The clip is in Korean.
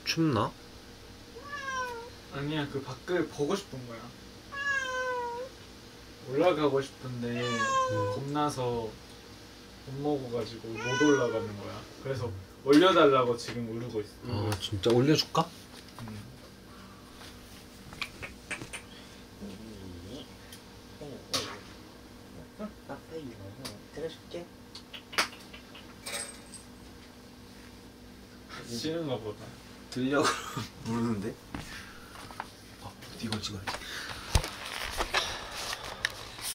춥나? 아니야, 그 밖을 보고 싶은 거야. 올라가고 싶은데 겁나서 못 먹어가지고 못 올라가는 거야. 그래서 올려달라고 지금 울고 있어. 아 진짜 올려줄까? 아빠 이거 들어줄게. 싫은가 보다. 들려 부르는데? 이걸 찍어야지.